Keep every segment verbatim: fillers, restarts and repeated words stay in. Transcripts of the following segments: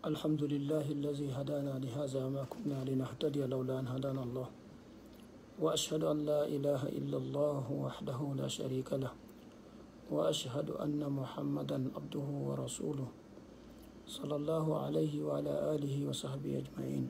الحمد لله الذي هدانا لهذا ما كنا لنهتدي لولا أن هدانا الله، وأشهد أن لا إله إلا الله وحده لا شريك له، وأشهد أن محمدا عبده ورسوله صلى الله عليه وعلى آله وصحبه أجمعين.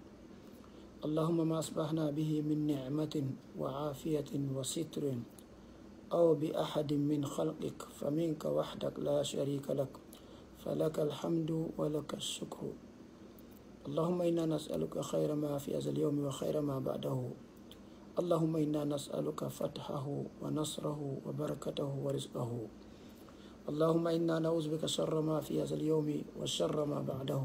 اللهم ما أصبحنا به من نعمة وعافية وستر أو بأحد من خلقك فمنك وحدك لا شريك لك، فلك الحمد ولك الشكر. اللهم إنا نسألك خير ما في هذا اليوم وخير ما بعده. اللهم إنا نسألك فتحه ونصره وبركته ورزقه. اللهم إنا نعوذ بك شر ما في هذا اليوم وشر ما بعده.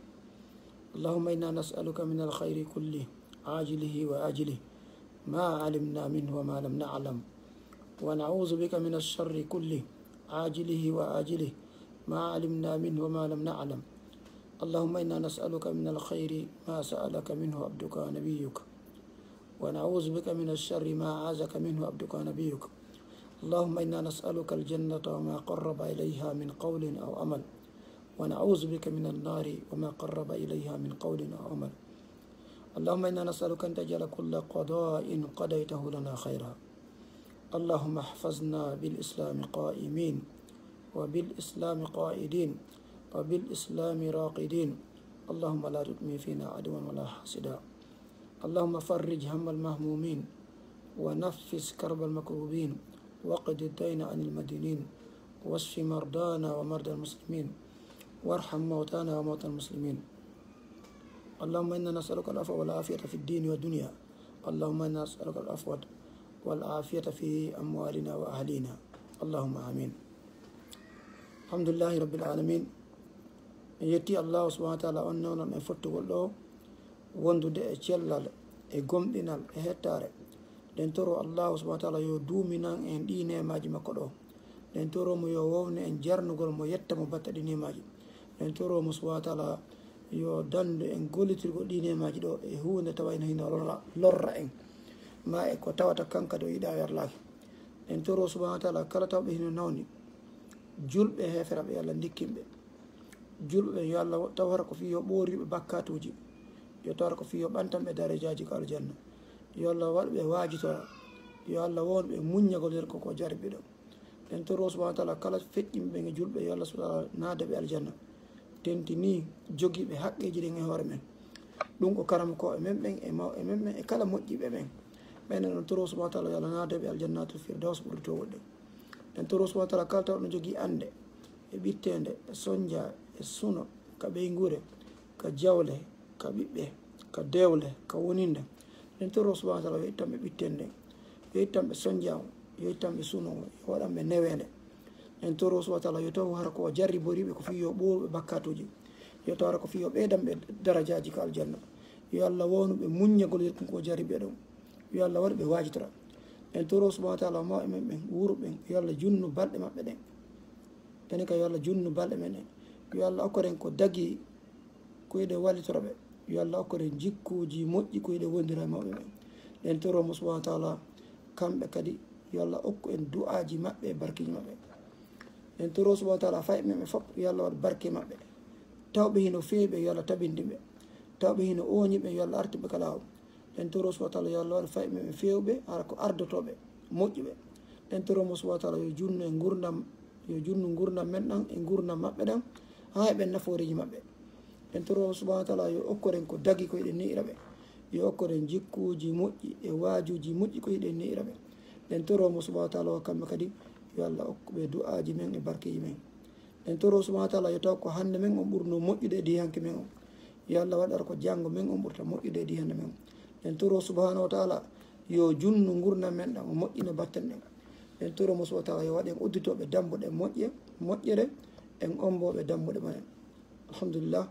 اللهم إنا نسألك من الخير كله عاجله وآجله ما علمنا منه وما لم نعلم، ونعوذ بك من الشر كله عاجله وآجله ما علمنا منه وما لم نعلم. اللهم إنا نسألك من الخير ما سألك منه عبدك نبيك، ونعوذ بك من الشر ما عازك منه عبدك نبيك. اللهم إنا نسألك الجنة وما قرب إليها من قول أو عمل، ونعوذ بك من النار وما قرب إليها من قول أو عمل. اللهم إنا نسألك أن تجعل كل قضاء قضيته لنا خيرا. اللهم احفظنا بالإسلام قائمين، وبالإسلام قائدين، وبالإسلام راقدين. اللهم لا تدمي فينا عدوا ولا حاسدا. اللهم فرج هم المهمومين، ونفس كرب المكروبين، وقد الدين عن المدينين، واشف مرضانا ومرضى المسلمين، وارحم موتانا وموتى المسلمين. اللهم إنا نسألك العفو والعافية في الدين والدنيا. اللهم إنا نسألك العفو والعافية في أموالنا وأهلنا. اللهم آمين. الحمد لله رب العالمين. يتي الله سبحانه وتعالى أننا نفتو الله wondude e cellal e gomɗinal e hettare. nden toro allahu subahana taala yo duuminan en ɗi nemaji makko ɗo. nden toromo yo wowne en jarnugol mo yetta mo batta ɗi nemaji. nden toromo subahana taala yo dandu en gollitirgol ɗi nemaji ɗo e hunde tawayno hino lorra en ma e ko tawata kanka do yiɗa werlaki. nden toro subahana taala kala tawɓe hino nawni julɓe heferaɓe yo allah dikkinɓe. julɓe yo allah tawata ko fi yo ɓoriɓe bakkatuji, yo tawata ko fi yo ɓantanɓe darejaji ko aljanna. yo allah waɗɓe wajitora, yo allah wonɓe muññagol nder koko jarɓe ɗo. nden toro subahana taala kala feƴƴimɓe e julɓe yo allah subahana taala naada ɓe aljanna, tentini jogiiɓe haqqeji ɗin e hoore men. ɗum ko karama ko e men ɓen e maw e men ɓen e kala moƴƴiɓe ɓen ɓenne ɗon toro subahana taala yo allah naada ɓe aljannatul firdaus ɓuri to woɗɗe. nden toro subahana taala kala taw ɗo jogii ande e ɓittende e soñdia e suno ka ɓeygure ka jawle ka ɓiɓɓe ka dewle ka woninde. nden toro subahana taala yo ittanɓe ɓittende, yo ittanɓe soñdiam, yo ittanɓe suno, yo waɗanɓe newende. nden toro subahana taala yo taw hara ko jarriboriɓe ko fi yo ɓoɓe bakkatuji, yo tawara ko fi yo ɓeydanɓe darajaji ka aljanna. yo allah wownuɓe muññagol yerkum ko jarriɓe ɗum, yo allah waɗi ɓe wajitora. nden toro subahana taala maw e men ɓen wuuro ɓen yo allah junnu balɗe maɓɓe ɗen. ene ka yo allah junnu balɗe men ɗen. yo allah okkoren ko dagi ko yiɗe wallitoroɓe. yo allah okkoren jikkuji moƴƴi ko yiɗe wondira e mawɓe ɓen. nden toromo subahana taala kamɓe kadi yo allah okku en du'aji maɓɓe e barkiji maɓɓe. nden toro subahana taala fay men ɓe fof yo allah waɗ barke maɓɓe. tawɓe hino feeɓe yo allah tabindiɓe, tawɓe hino oñiɓe yo allah artiɓe ka lawol. nden toro subahana taala yo allah waɗ fay men ɓe fewɓe hara ko ardotoɓe moƴƴuɓe. nden toromo subahana taala yo junnu e gurdam, yo junnu gurdam men ɗan e gurdam maɓɓe ɗan ha heɓen naforeji maɓɓe. nden toro subahana taala yo okkoren ko dagi ko yiɗen ni'iraɓe, yo okkoren jikkuji moƴƴi e wajuji moƴƴi ko yiɗen ni'iraɓe. nden toromo subahana taala o kamɓe kadi yo allah okkuɓe du'aji men e barkeji men. nden toro subahana taala yo taw ko hande men on ɓurno moƴƴude e dihanke men on, yo allah waɗara ko janggo men on ɓurta moƴƴude e dihande men on. nden toro subahana wa taala yo junnu gurdam men ɗam o moƴƴina batten ɗen. nden toromo subahana taala yo waɗen udditoɓe dambuɗe moƴƴe moƴƴere en omboɓe dambuɗe manen. alhamdulillah.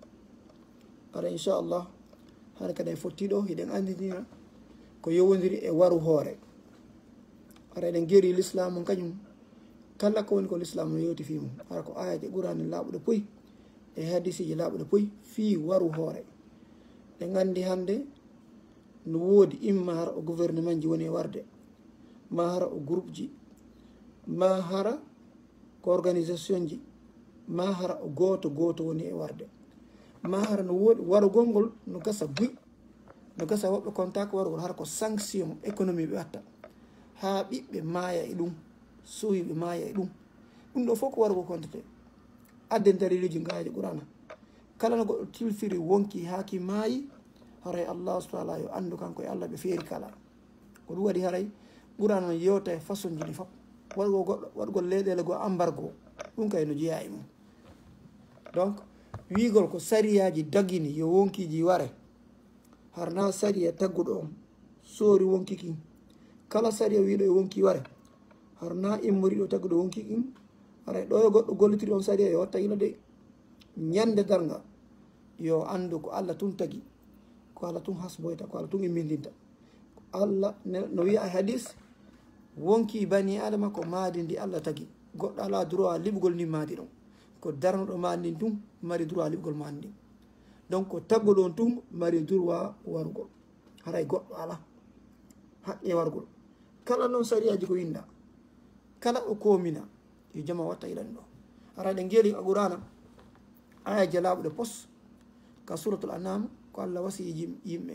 ara inchallah hande kadi en fottiɗo hiɗen andidina ko yowodiri e waru hoore. ara eɗen geeri l'islam kañum kala ko woni ko l'islam no yewti fi mum. hara ko ayaji ɓurani laaɓuɗe poyi e hadisiji laaɓuɗe poyi fi waru hoore. ɗe gandi hande no woodi imma hara o gouvernement ji woni e warde, ma hara o groupe ji, ma hara ko organisation ji, ma hara o goto goto woni e warde. ma hara no woɗi warugol ngol no gasa buy no gasa woɓɓe contact warugol hara ko sanction économie ɓe watta ha ɓiɓɓe maaya e ɗum soyiɓe maaya e ɗum ɗum ɗo fof ko warugo kontete adden daliliji ngaji qur'ana kala no goɗɗo tilfiri wonki haaki maayi haray allah subhanahu wa taala yo andu kanko e allah ɓe feeri kala ko ɗum waɗi haray ɓurana no yewta e façon jini fof waɗgo goɗɗo waɗgol leyɗele goo embargo ɗum kay no jeeya e mum donc wiigol ko sariyaji daggini yo wonkiji ware harna sariya tagguɗo on soori wonki kin kala sariya wiiɗo e wonki ware harna immoriɗo tagguɗo wonki kin haray ɗo e goɗɗo gollitiri on sariya yo watta ila de ñande darga yo andu ko allah tun tagi ko allah tun hasboyta ko allah tun immindinta allah no wiya e hadis wonki bani adama ko maadi ndi allah tagi goɗɗo ala droit liɓugol ni maadi ɗon ko darnuɗo maadi ndin tun mari droit liɓugol maadi ndin donc ko tagguɗon tun mari droit warugol haray goɗɗo ala haqqe warugol kala noon sariyaji ko winda kala o komina yo jama watta ilani ɗo haray ɗe geeli a qur'ana aya jalaɓuɗe pos ka suratul anam ko allah wasi yimɓe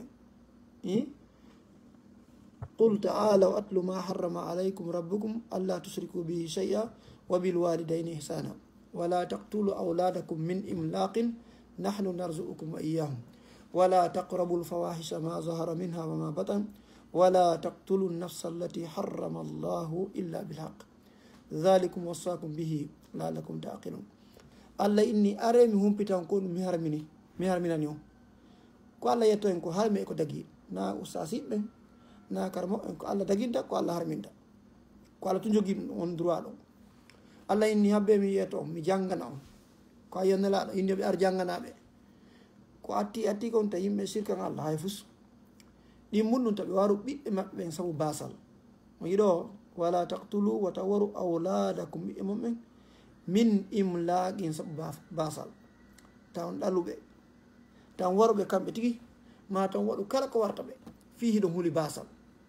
qul ta'alaw atlu ma harrama alaykum rabbukum alla tusriku bihi shay'a wa bil walidayni ihsana wala taqtulu awladakum min imlaqin nahnu narzuqukum wa iyyahum wala taqrabu alfawahisha ma zahara minha wa ma batan wala taqtulu an-nafsa allati harrama allahu illa bilhaq dhalikum wassakum bihi la'allakum ta'qilun allah inni are mi humpitan ko mi harmini mi harminani on ko allah yetto en ko harmi e ko dagi na ustasiɓe na karmo en ko allah daginta ko allah harminta ko allah tun jogui on droit ɗo allah inni habbe mi yiyata on mi janggana on ko a yonnelaɗo inde ɓe ar jangganaɓe ko atti atti kon ta yimɓe sirkan allah hay fus ɗin munɗum taɓe waru ɓiɓɓe maɓɓe ɓen saabu basal mo yiɗo wala taqtulu wa tawaru awladakum ɓiɓɓe mon ɓen min imlaqin saabu basal taw ɗaluɓe tan waruɓe kamɓe tigui ma tan waɗu kala ko warta ɓe fi hiɗon huuli basal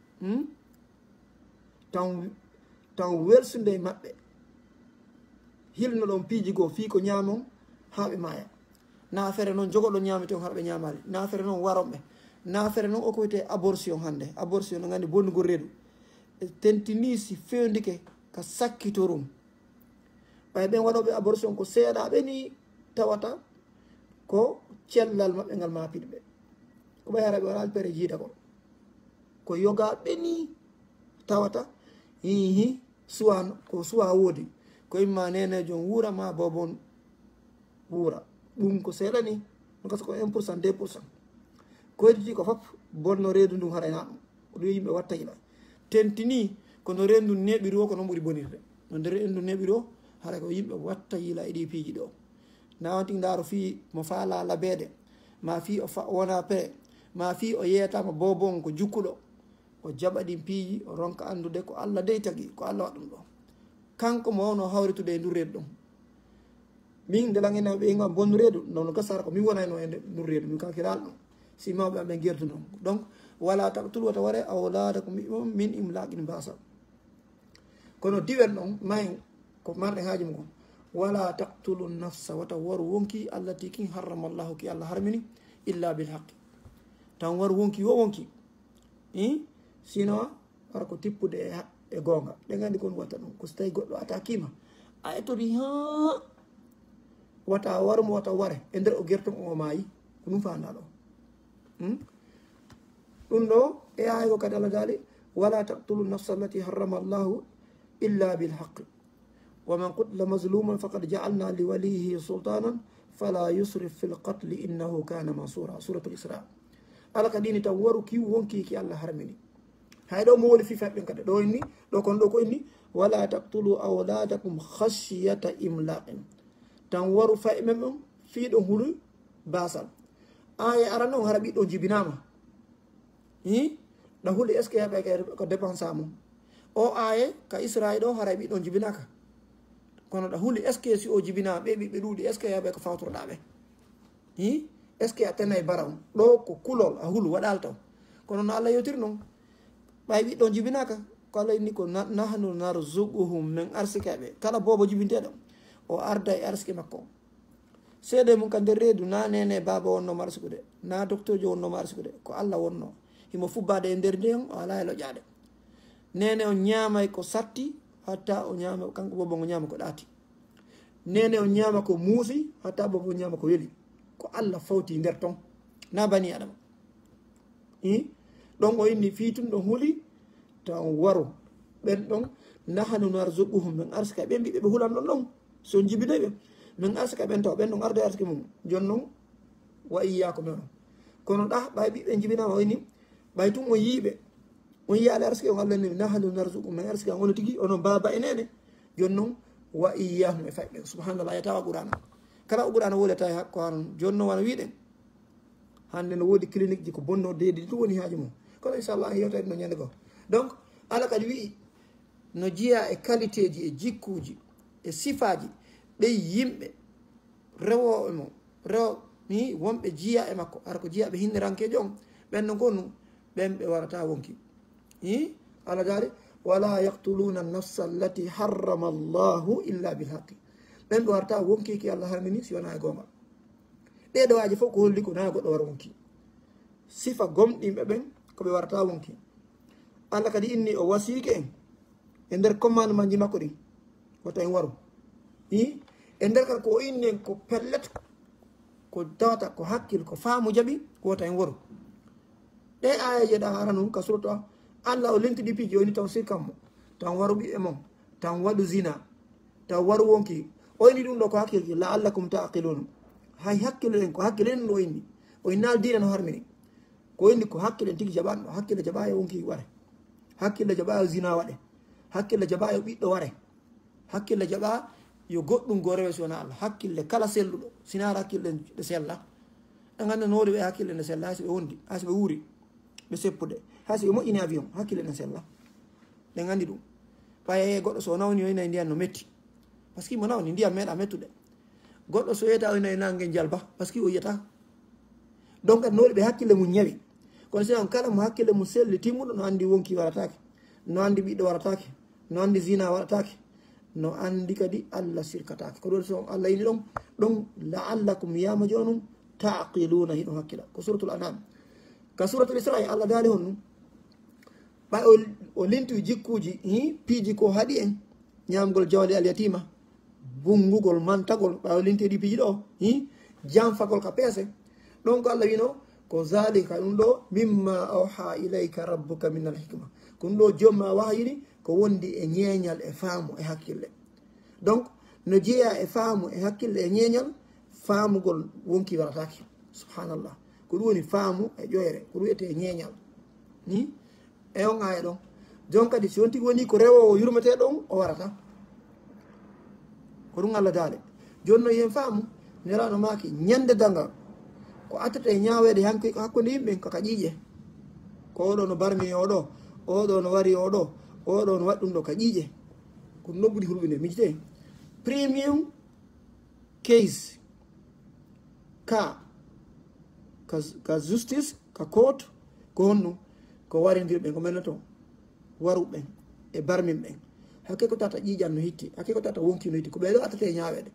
tan tan welsude e maɓɓe hilno ɗon piiji goo fi ko ñamon ha ɓe maaya nafere noon jogoɗo ñami ton harɓe ñamali nafere noon waronɓe nafere noon o ko wiyete abortion hande abortion no gandi bonnugol reedu tentini si fewndike ka sakkitorum ɓay ɓen waɗoɓe abortion ko seeɗaɓe ni tawata ko cellal maɓɓe ngal mapiɗe ɓe ko ɓay haraɓe waɗa alpere jiida ko ko yogaɓe ni tawata hihi suwa ko suwa woodi ko imma nenejo wuura ma bobon wuura ɗum ko seeɗa ni no gasa ko un pour cent deux pour cent ko heddi ko foof bonno reedu ndun haɗana ɗum ɗum yimɓe watta ila tentini kono rendu neɓiri o ko noon ɓuuri bonirde no nder rendu neɓiri o haɗa ko yimɓe watta yila e ɗi piiji ɗo nawanti ndaaro fi mo faala labeede ma fi o wona pere ma fi o yeetama bobon ko jukkuɗo o jaɓa ɗin piiji o ronka andude ko allah dey tagi ko allah waɗum ɗo kanko mo wawno hawritude e ndur reedu ɗum min ndelangene ɓe gam bonnu reedu nono gasara ko min wonayno e ndur reedu min kankiraal ɗum si mawɓe amen gertu ɗon donc wala taqtul wata ware awladakum min imlaqin basal kono diwen ɗon mayi ko marɗe haaji mum kon wala taqtulu nafsa wata waru wonki allati kin harrama llahu ki allah harmini illa bilhaqi tan waru wonki wo wonki i sino wara ko tippude e e gonga ɗe gandi kon watta ɗum ko so tawi goɗɗo atakima a etori ha wata warumo wata ware e nder o gerton o maayi ko ɗum fanda ɗo ɗum ɗo e ay ko kadi allah daali wala taqtulu nafsa allati harrama llahu illa bilhaqi wa man qutila mazluman faqad ja'alna li walihi sultanan fala yusrif fi lqatli innahu kana mansura suratul isra ala ka ɗini taw waru kiw wonkiki allah harmini hay ɗo mo woni fifaɓɓen kadi ɗo inni ɗo kon ɗo ko inni wala taqtulu awladakum khashyata imlaqin tan waru fayi men ɗon fiiɗo hulu basal aya arano hara ɓiɗɗo jibinama i ɗa huuli est ce que yaɓe ko dépense mum o aye ka israil ɗo hara ɓiɗɗo jibinaka kono ɗa huuli est ce que si o jibinama ɓe ɓiɓɓe ɗuuɗi est ce que yaɓe ko fawtorɗaɓe i est ce que a tenay bara on ɗo ko kulol a hulu waɗal taw kono no allah yewtiri noon ɓay ɓiɗɗo jibinaka ko allah inni ko nahnu narzuquhum min arsikeɓe kala bobo jibinteɗo o arda e arsike makko seede mum ka nder reedu na nene baba wonno marsikude na docteur jo wonno marsikude ko Allah wonno himo fubbade e nder ndiyam o ala e loƴade nene o ñaamay ko satti hatta o ñaama kanko bobo o ñaama ko ɗaati nene o ñaama ko muusi hatta bobo o ñaama ko weli ko Allah fawti nder ton na bani adama i ɗon o inni fiitun ɗon huli taw waro ɓen ɗon nahanu narzuquhum min arsika ɓe mbiɓe ɓe hulan ɗon ɗon so jibinoyɓe min arsika ɓen taw ɓen ɗon arde arsiki mum joni noon wa iyyakum noon kono ɗa ɓay ɓiɓɓe jibinama o inni ɓay tun on yiiɓe on yiyaale arsiki on Allah ni nahanu narzuquhum min arsika ono tigui onon baba enene joni noon wa iyyahum e fayɓe subhanallah yatawa qur'ana kala o qur'ana wolata e hakko hanon joni noon wana wiɗen hande no woodi clinique ji ko bonno deedi ɗum woni haaji mum kono inchallah yewtade no ñande goo donc ala kadi wi no jiya e qualité ji e jikkuji e sifaji ɓe yimɓe rewoɓe mo rew ni wonɓe jiya e makko ara ko jiyaɓe hinnirankejo on ɓen no gonnu ɓen ɓe warata wonki i ala daari wala yaqtuluna nafsa allati harrama allahu illa bilhaqi ɓen ɓe warata wonkiki Allah harmini si wona e gonga ɗeɗo waji fof ko holli ko na goɗɗo wara wonki sifa gomɗinɓe ɓen koɓe warata wonki Allah kadi inni o wasiki en e nder commandement ji makko ɗi woto en waru i e nder kala ko o inni en ko pellet ko tawata ko hakkil ko faamu jaɓi woto en waru ɗe ayaje ɗa hara num ka surto Allah o lenti ɗi piji oni taw sirkammo tan waru ɓiɓɓe mom tan waɗu zina tan waru wonki o inni ɗum ɗo ko hakkilki la'allakum taqilun hay hakkille en ko hakkille en ɗo inni o innal dina no harmini ko inni ko hakkille en tigui jaɓanɗo hakkille jaɓa e wonki waɗe hakkille jaɓa e zina waɗe hakkille jaɓa yo ɓiɗɗo ware hakkille jaɓa yo goɗɗum go rewe sowona Allah hakkille kala selluɗo sinara hakkille ɗe sella ɗe ganda no woodi ɓe hakkille nde sella hayso ɓe wondi hayso ɓe wuuri ɓe seppude hayso ɓe moƴƴini avion hakkille nde sella ɓe gandi ɗum ɓaye goɗɗo so nawni o inayi ndiyan no metti par ce que mo nawni ndiyam meeɗa mettude goɗɗo so yeyata o inayi nangue jalba par ce que o yiyata donc no woodi ɓe hakkille mum ñawi kono sinon kala mo hakkille mum selli timmuɗo no andi wonki waratake no andi ɓiɗɗo waratake no andi zina waratake no andi kadi Allah sirkatake ko ɗon so Allah ini ɗon ɗon la'allakum yama jonum taqiluna hiɗo hakkila ko suratul anam ka suratul isra Allah daali hon num ɓay o lintu jikkuji hi piiji ko haaɗi en ñamgol jawle al yatima bungugol mantagol ɓay o linti ɗi piiji ɗo hi janfagol ka peese ɗon ko Allah wino ko zalika ɗum ɗo mimma awha ilayka rabbuka min al hikma ko ɗum ɗo jomma wahayini ko wondi e ñeeñal e faamu e hakkille donc no jeeya e faamu e hakkille e ñeeñal faamugol wonki waratake subhanallah ko ɗum woni faamu e ƴoyre ko ɗum wiyete e ñeeñal ni e on aya ɗon jon kadi si won tigi woni ko rewowo yurmete ɗon o warata ko ɗum Allah daale joni no yen faamu neraɗo maki ñande dangal ko attata e ñawede hanki hakkude yimɓe ko kaƴiƴe ko oɗo no barmi oɗo oɗo no wari oɗo oɗo no waɗi ɗum ɗo kaƴiƴe ko ɗum ɗon ɓuuri hulɓinde mijite premium case ka ka justice ka court ko honɗum ko waridirɓe ko menno toon waruɓen e barmin ɓen hakke ko tata ƴiƴan no hitti hakke ko tata wonki no hitti ko ɓeɗo attata e ñawede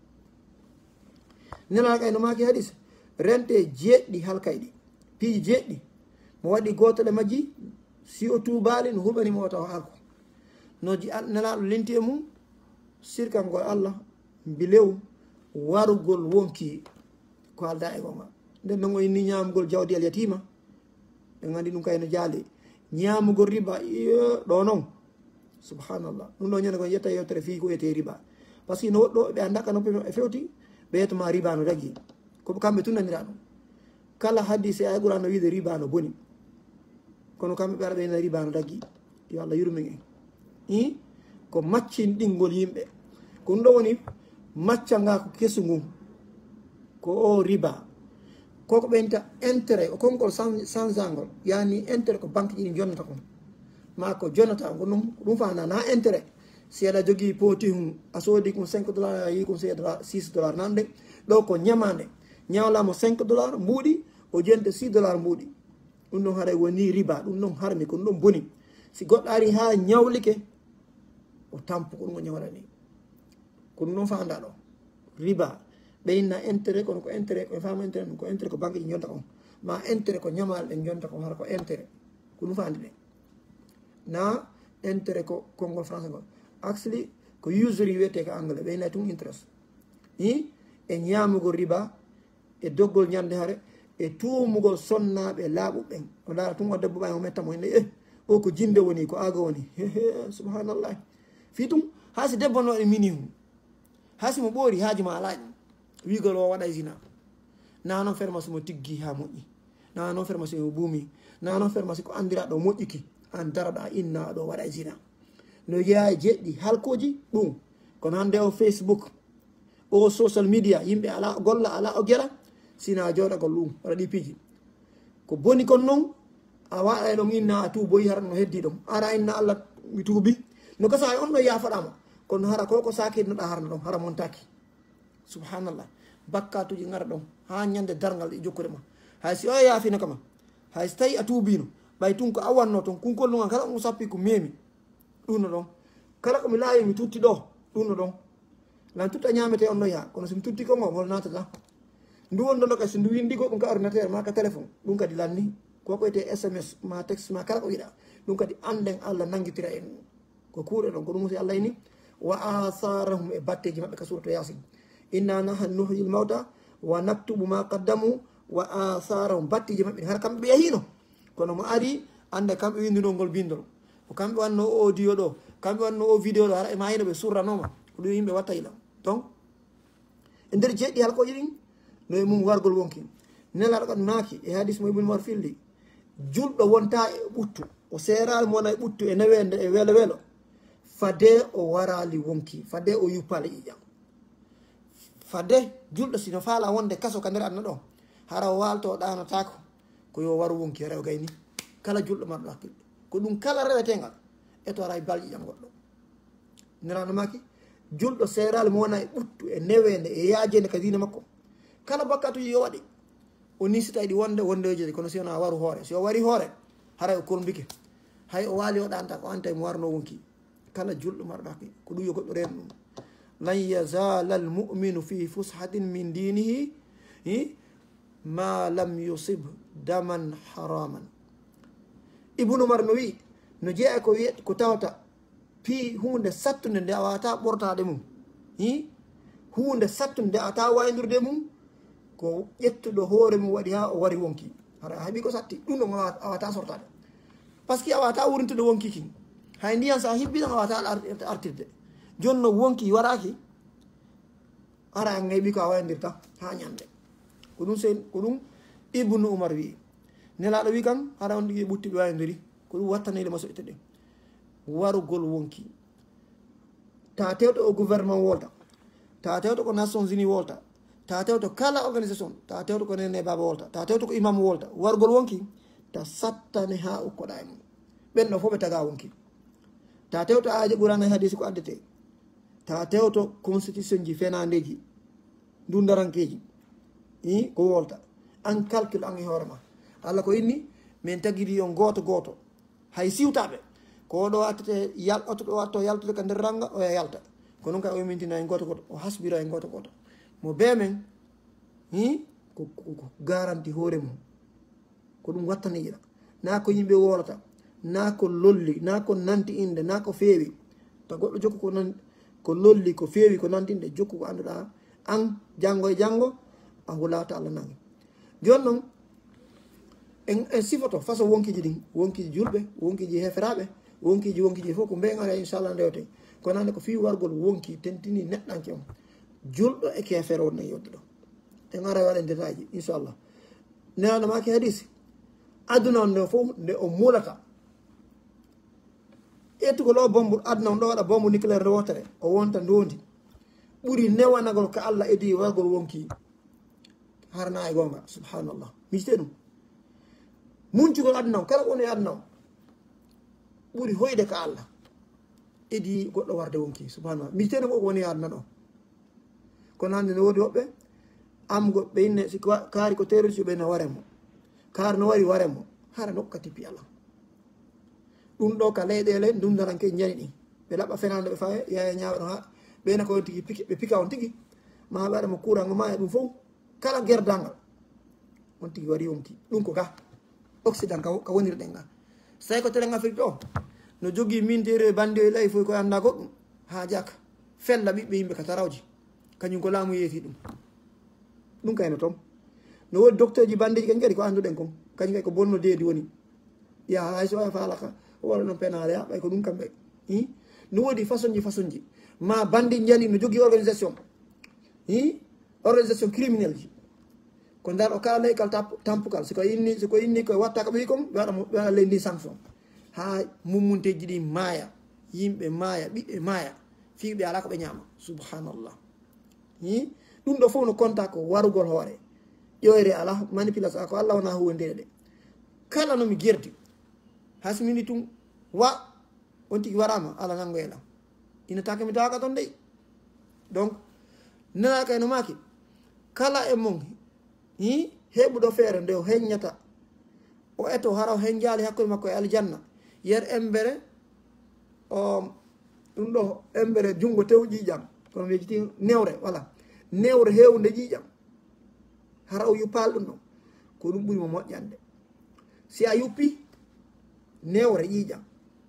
nela kay no maki hadis rente jeeɗɗi halkay ɗi piiji jeeɗɗi mo waɗi gotole majji si o tuubali no huɓanimo o tawa halko no nelaɗo lenti e mum sirkal ngol Allah mbilew warugol wonki ko halda e gonga nden non o inni ñamugol jawdi al yatima ɓe gandi ɗum kayno jaali ñamugol riba ɗo noon subhanallah ɗum ɗo ñande ko yetta yewtere fi ko wiyete riba par ce que no woɗɗo ɓe andaka no e fewti ɓe yettoma riba no ragui ko kamɓe tunnanira ɗum kala hadise ay ɓuura no wiide riba no boni kono kamɓe ɓe ara ɓe na riba no ragui yo Allah yurmin en i ko maccin ɗingol yimɓe ko ɗum ɗo woni macca nga ko kesu ngun ko o riba koko ɓenta intérêt o konngol sansangol yani intérêt ko banque ji ɗi jonnata kon ma ko jonnata ko ɗum ɗum fana na intérêt si aɗa jogui poti hum a soodi kum cinq dollar a yi kum six dollar nande ɗo ko ñamande ñawlamo cinq dollar mbuuɗi o jonte six dollar mbuuɗi ɗum ɗon haɗa woni riba ɗum ɗon harmi ko ɗum ɗon boni si goɗɗo ari ha ñawlike o tampo ko ɗum o ñawla ni ko ɗum ɗon fanda ɗo riba ɓeyna intérêt kono ko intérêt ko fama intérêt ko intérêt ko banque ji jonta on ma intérêt ko ñamal ɓe jonta ko hara ko intérêt ko ɗum fandi ɗe na intérêt ko konngol français ngol actually ko usury wiyete ko anglais ɓeyna tum interest i e ñamugol riba e doggol ñande hare e tuumugol sonnaɓe laaɓuɓɓen o laara tum o debbo ɓa o mettamo henne e o ko jinde woni ko aago woni subhanallah fi tum ha si debbo no waɗi mini hum ha si mo ɓoori haaji ma alaaƴi wigol o waɗa zina na noon fermasi mo tiggi ha moƴƴi na noon fermasi mo buumi na noon fermasi ko andiraɗo moƴƴiki an daraɗa inna ɗo waɗa zina no yeeya jeɗɗi halkoji ɗum kono hande o facebook o social media yimɓe ala golla ala o gela sina jooɗagol ɗum waɗa ɗi piiji ko boni kon noon a waɗa ɗon inna a tuuboyi hara no heddi ɗum ara inna allah mi tuubi no gasa on ɗo yafaɗama kono hara koko sakinoɗa harna ɗon hara montaki subhanallah bakkatuji gara ɗon ha ñande dargal ɗi jokkude ma hay si o yaafino kama hay so tawi a tuubino ɓay tun ko awanno toon kunkollugal kala mo sappi ko memi ɗum no ɗon kala komi laawi mi tutti ɗo ɗum no ɗon lan tutta ñamete on no yaha kono somi tutti kongo hol natata ndu won ɗon ɗo kadi so ndu windi goɗɗum ka ordinateur ma ka téléphone ɗum kadi lanni ko koyte sms ma texte ma kala ko yiɗa ɗum kadi anden allah nangitira en ko kuuɗe ɗon ko ɗum si allah ini wa atharahum e batteji maɓɓe ka suratu yasin inna nahnu nuhyi l mawta wa naktubu ma qaddamu wa atharahum batteji maɓɓe hara kamɓe ɓe yahino kono mo ari ande kamɓe windunol ngol bindol ko kamɓe wanno o audio ɗo kamɓe wanno o vidéo ɗo hara ma hino ɓe surranoma ko ɗum yimɓe watta ilam donc e nder jeeɗɗi halkoji ɗin no e mum wargol wonki nelaɗo kadi maaki e hadis mo ibnu umar filli julɗo wonta e ɓuttu o seeral mo wona e ɓuttu e newende e weelo weelo fade o warali wonki fade o yuppali ƴiƴam fade julɗo sino faala wonde kaso ka nder adna ɗo hara o walto ɗanotako ko yo waru wonki rew gayni kala julɗo marɗo hakkille ko ɗum kala rewetegal eto ara e bal ƴiƴam goɗɗo nelaɗo maki julɗo seeral mo wona e ɓuttu e newende e yaajende ka dina makko kala bakkatuji yo waɗi o nisita ɗi wonde wondeji kono si wona waru hoore si o wari hoore haray o kolmbike hay o waali o ɗanta ko anta mo warno wonki kala julɗo marɗo hakkille ko ɗum yo goɗɗo reen ɗum lan yazala al muminu fi fushatin min dinihi ma lam yusib daman haraman ibnu umar no wi no jeeya ko wiye ko tawata pi hunde sattude nde a wawata ɓortade mum i hunde sattude nde awata waydurde mum ko ƴettuɗo hoore mum waɗi ha o wari wonki hara haaɓi ko satti ɗum ɗon awata sortade par ce que a wawata wurintude wonki kin hay ndiyan sa hibbiɗan a wawata artirde joni no wonki waraki ara a ŋayɓi ko a waydirta ha ñande ko ɗum sen ko ɗum ibnu umar wi nelaɗo wi kan hara on ɗigi ɓutti ɓe waydiri ko ɗum wattanile ma soƴte ɗen warugol wonki ta tewɗo o gouvernement wolta ta tewɗo ko nations unis wolta ta tewto kala organisation ta tewto ko nene baba wolta ta tewto ko imam wolta wargol wonki ta sattane ha ukkoɗa e mum ɓenɗo fof ɓe taga wonki ta tewto aaje ɓurana hadisi ko addete ta tewto constitution ji fenandeji dundarankeji i ko wolta an calcule an e hoorema allah ko inni min tagiri on goto goto hay siwtaɓe ko ɗo wattete yal oto ɗo watto yaltude ka nder ranga oya yalta ko noon kay o mintina e goto goto o hasbira e goto goto mo be men hi ko garanti hoore mum ko ɗum wattani yiɗa na ko yimɓe wolata na ko lolli na ko nanti inde na ko feewi ta goɗɗo jokku ko nan ko lolli ko feewi ko nanti inde jokku ko annduɗa an janngo e janngo a hulata allah nangi joni noon en en sifoto façon wonkiji ɗin wonkiji julɓe wonkiji heferaɓe wonkiji wonkiji fof ko mbegare inchallah ndewte kono hande ko fi wargol wonki tentini neɗɗanke on julɗo e kefere wonno yodduɗo en ara waɗa détail ji inchallah nelaɗo maki hadisi aduna on nde fof nde o mulata ettugol o bombu aduna on ɗo waɗa bombu nucléaire nde wotere o wonta ndondi ɓuuri newanagol ko allah edi wargol wonki harna e gonga subhanallah miccite ɗum muncugol aduna on kala ko woni e aduna on ɓuuri hoyde ko allah edi goɗɗo warde wonki subhanallah miccite ɗum koko woni e aduna ɗo kono hande ne woodi woɓɓe amgo ɓe inne si kaari ko terroriste ɓe no waremo kaari no wari waremo hara nokka tippi allah ɗum ɗo ka leyɗele dundaranke jani ɗi ɓe laɓɓa fenande ɓe fawe yaya ñawa ɗo ha ɓeyna ko on tigi ɓe pika on tigi ma waɗa mo courant ma e ɗum fof kala gerdangal on tigi wari yonki ɗum ko ga occident ka wonirɗen ga so tawi ko télé afrique ɗo no jogui mintere bande e lay fof koye anda goɗɗum ha jaka fella ɓiɓɓe yimɓe ka tarawji kañum ko laamu yeeti ɗum ɗum kayno toon no wodi docteur ji bandeji kañ kadi ko anduɗen kon kañum kay ko bonno deedi woni ya hay so falaka o waɗa noon penare ya ɓay ko ɗum kamɓe i no wodi façon ji façon ji ma bandi jani no jogui organisation i organisation criminel ji ko ndar o kala leykal tampukal siko inni siko inni koye watta ko ɓe wi kom ɓe waɗa ɓe waɗa leydi sanction ha mummunteji ɗi maaya yimɓe maaya ɓiɓɓe maaya fi ɓe ala ko ɓe ñaama subhanallah i ɗum ɗo fof no konta ko warugol hoore ƴoyre ala manipulation ko allah wona huwondire ɗe kala nomi gerdi hasmini tum wa on tigi warama ala nango elam ina take mi tawaka toon dey donc nana kay no maki kala e mon hi heɓuɗo feere nde o heññata o eto hara o hen jaali hakkude makko e aljanna yer embere o ɗum ɗo embere junngo tew ƴiiƴam kono wejiti newre voilà newre hewnde ƴiiƴam hara o yuppal ɗum ɗon ko ɗum ɓuri mo moƴƴande si a yuppi newre ƴiiƴam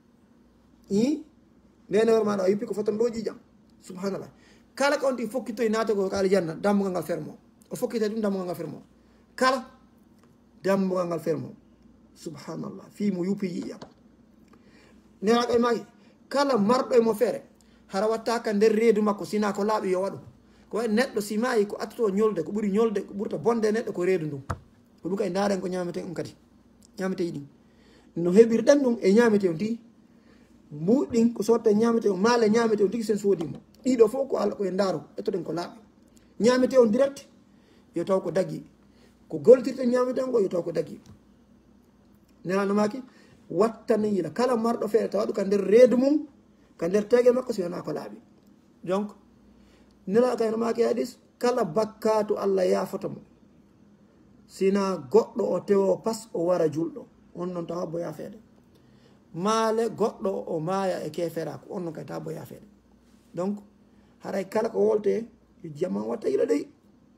i nde newre maɗa a yuppi ko fotan ɗo ƴiiƴam subhanallah kala ko on tigi fokkitoye naatogo ko aljanna dammugal ngal fermo o fokkita ɗum dammugal ngal fermo kala dammugal ngal fermo subhanallah fi mo yuppi ƴiiƴam nenaɗo e maki kala marɗo e mo feere hara wattaka nder reedu makko sina ko laaɓi yo waɗu ko wayi neɗɗo si maayi ko attoto ñolde ko ɓuri ñolde ko ɓurta bonde neɗɗo ko reedu ndum ko ɗum kay ndaren ko ñameten ɗum kadi ñameteji ɗin no heɓirɗen ɗum e ñamete on tigi mbuɗɗin ko sotta ñamete on maale ñamete on tigi sen soodimo ɗiɗo fof ko allah koye ndaaro ettoɗen ko laaɓi ñamete on direct yo taw ko dagui ko goltirte ñamete on ko yo taw ko dagui nenano maki wattane yila kala marɗo feere tawa ɗum ka nder reedu mum ka nder tege makko si wona ko laaɓi donc nela kayno maki hadis kala bakkatu allah yafata mo sina goɗɗo o tewo pas o wara julɗo on noon tawa bo yafede maale goɗɗo o maaya e keferako on noon kay tawa bo yafede donc haray kala ko wolte yo jaman watta yila dey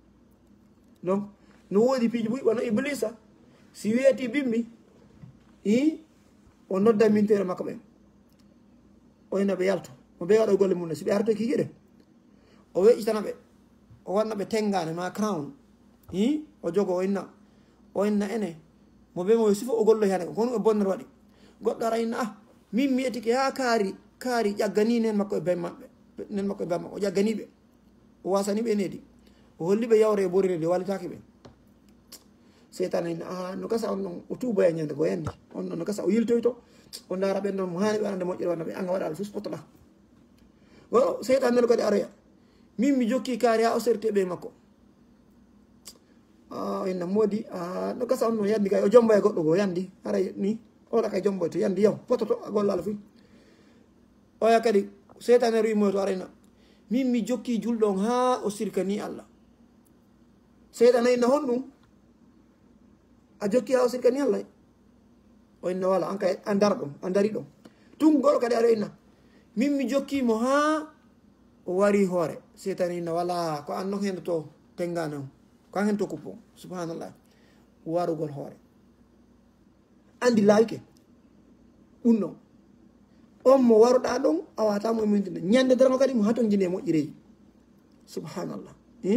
donc no woodi piiji ɓuy wono iblisa si weeti bimmi i o nodda mintere makko ɓen o ina ɓe yalto o ɓe waɗa golle mum ne si ɓe arto kikiɗe o weƴƴitana ɓe o wanna ɓe tengane ma crown i o jogo o inna o inna ene mo ɓe mo sifo o golloy hane kono e bonner waɗi goɗɗo ara inna ah min mi etike ha kaari kaari ƴaggani nen makko e ben maɓɓe nen makko e ben maɓɓe o ƴagganiɓe o wasani ɓe nedi o holliɓe yawre e borinede walitaki ɓe seytane inna ah no gasa on noon o tuuboya ñande ko yandi on noon no gasa o yiltoyto o ndaara ɓen noon mo hani ɓe anande moƴƴere wanna ɓe anga waɗa ala fus pottoɗa o seytane nel kadi aroya min mi jokki kaari ha o serti ɓe makko a inna moodi a no gasa on noon yandi kay o jombo e goɗɗo goo yandi haray ni oɗa kay jomboy to yandi yaw pottoto a golla ala fuy oya kadi seytane wimoyo to arayna min mi jokki julɗon ha o sirkani allah seytane inna honɗum a jokki ha o sirkani allah o inna wala an kay a ndar ɗon a dari ɗon tun goɗo kadi aɗo inna min mi jokkimo ha o wari hoore seytane inna wala ko an non hende to tengane o ko an hen to kuppon subhanallah warugol hoore andi laawike ɗum ɗon on mo waruɗa ɗon a watamo mintinde ñande darano kadi mo haton jini e moƴƴireji subhanallah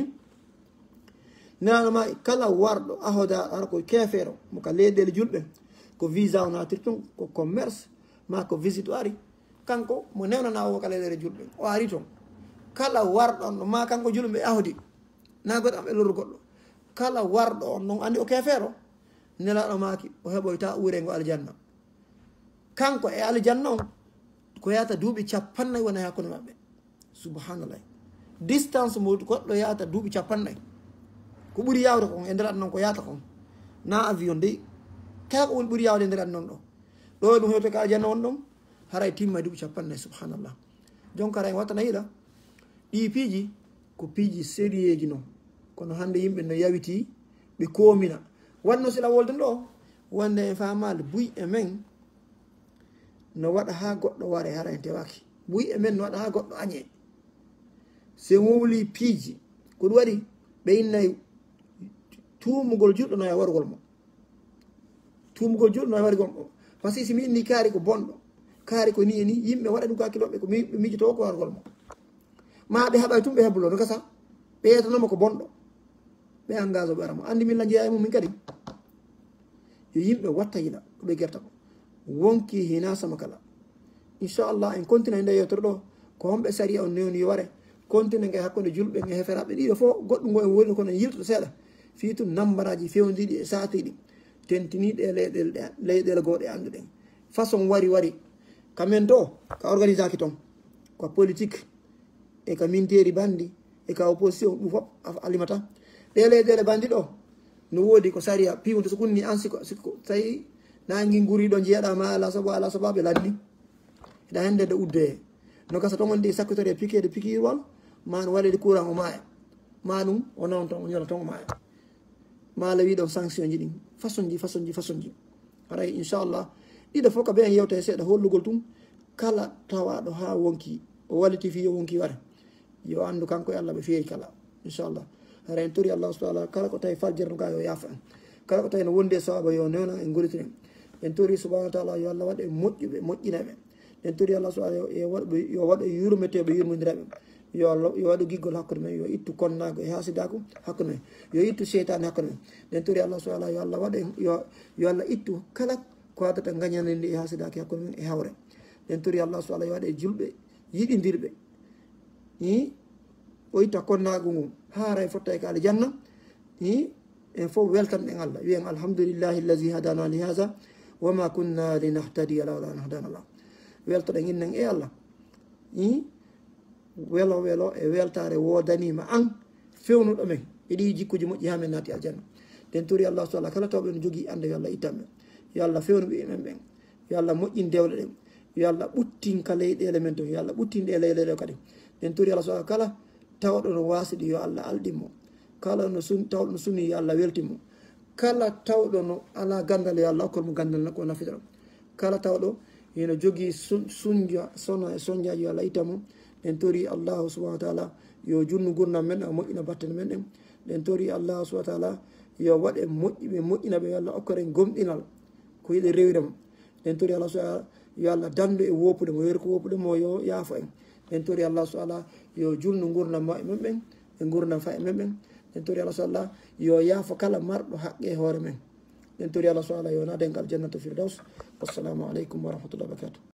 nanama kala warɗo ahoda ara ko kefeero mo ka leyɗele julɓe ko visa o natir ton ko commerce ma ko visite o ari kanko mo newnana o ka leyɗele julɓe o ari ton kala warɗo on ɗo ma kanko julɓe ahodi na goɗɗo am ɓe lorru goɗɗo kala warɗo on noon andi o kefeero nelaɗo maki o heɓoyta urengo aljanna kanko e aljanna on ko yata duuɓi capannayyi wona hakkude maɓɓe subhanallah distance mo goɗɗo yata duuɓi capannayyi ko ɓuuri yawde kon e nder aduna ko yata kon na avion dey kala ko woni ɓuuri yawde e nder aduna on ɗo ɗo ɗum hewte ko aljanna on ɗon haray timma duuɓi capannayyi subhanallah donc haray wattana yiɗa ɗi piiji ko piiji sérieux ji noon kono hande yimɓe no yawiti ɓe koomina wanno sila wolde ɗo wonde e famade buy e men no waɗa ha goɗɗo ware hara en tewaki buy e men no waɗa ha goɗɗo añe se wowli piiji ko ɗum waɗi ɓe innayi tumugol julɗo no e wargol mo tumugol julɗo no e wargol mo par ce que si mi inni kaari ko bonɗo kaari ko ni e ni yimɓe waɗa ɗum ko hakkiloɓe ko ɓe mijoto ko wargol mo ma ɓe haɓay tum ɓe heblo no gasa ɓe yetanoma ko bonɗo ɓe engage o ɓe ara mo andi min la jeeya e mum min kadi yo yimɓe watta yiɗa ko ɓe gerta ko wonki hina sama kala inchallah en continue nde yewtere ɗo ko homɓe saria on newni yo ware continue nge hakkude julɓe e heferaɓe ɗiɗo fof goɗɗum ngo en woni kono en yiltoto seeɗa fi tum nambaraji fewdiɗi e satiɗi tentiniɗe leyɗele ɗe leyɗele goɗe anduɗen façon wari wari kamen to ka organisaki toon ko politique e ka minteri bandi e ka opposition ɗum fof alimata ɗe leyɗele bandi ɗo no woodi ko saria piwde so kunni an siko siko tawi nangi guriɗo jeeyaɗama ala saabu ala sabaɓe lanni eɗa hende de udde no gasa toon wonde sakkitori piquede piqirwal ma no waɗede courant o maaya ma ɗum o noon ton o ñona ton o maaya ma la wiɗon sanction ji ɗin façon ji façon ji façon ji aray inchallah ɗiɗo fof ka ɓe en yewta e seeɗa hollugol tum kala tawaɗo ha wonki o walliti fi yo wonki wara yo andu kanko e allah ɓe feeri kala inchallah hara en tori allah subahana taala kala ko tawi faljere no ga yo yaafa en kala ko tawi no wondi e sawaba yo newna en golitinen en tori subahana taala yo allah waɗe moƴƴuɓe moƴƴinaɓe en tori allah subahana yo waɗɓe yo waɗe yurmeteɓe yurmodiraɓe yo allah yo waɗu giggol hakkude men yo ittu konnago e hasidako hakkude men yo ittu seytane hakkude men en tori allah subahana yo allah waɗe yo yo allah ittu kala ko addata gañanede e hasidaki hakkude men e hawre en tori allah subahana yo waɗe julɓe yiɗidirɓe i o itta konnago ngu haara e fotta e ka aljanna i en fof weltanɗen allah wiyen alhamdulillahi allazi hadana li hada wama kunna linahtadiya lawla an hadana llah weltoɗen innen e allah i welo welo e weltare wodanima an fewnuɗo men e ɗi jikkuji moƴƴi ha men naati aljanna den tori allah subahana kala tawɓe no jogui ande yo allah ittanɓe yo allah fewnuɓe imen ɓen yo allah moƴƴin dewle ɗen yo allah ɓuttin ka leyɗele men to yo allah ɓuttin ɗe leyɗele kadi den tori allah subahana kala tawɗo no wasiɗi yo allah alɗinmo kala no sun tawɗo no sunni yo allah weltinmo kala tawɗo no ala gandal yo allah hokkolmo gandal ko nafitoro kala tawɗo eno jogui sunja sona e soñdiaji yo allah ittamo en tori allahu subahana taala yo junnu gurnam men o moƴƴina battene men ɗen ɗen tori allahu subahana taala yo waɗe moƴƴiɓe moƴƴinaɓe yo allah okkaren gomɗinal ko yiɗe rewiremo ɗen tori allah subahana yo allah dandu e wopude mo yori ko wopude mo yo yaafo en en tori allah subahana yo julnu gurnam ma e men ɓen e gurnam fa e men ɓen en tori allah subahana yo yaafo kala marɗo haqqe e hoore men en tori allah subahana yo naden kal jannatu firdaus wassalamu aleykum wa rahmatullah wa barakatuh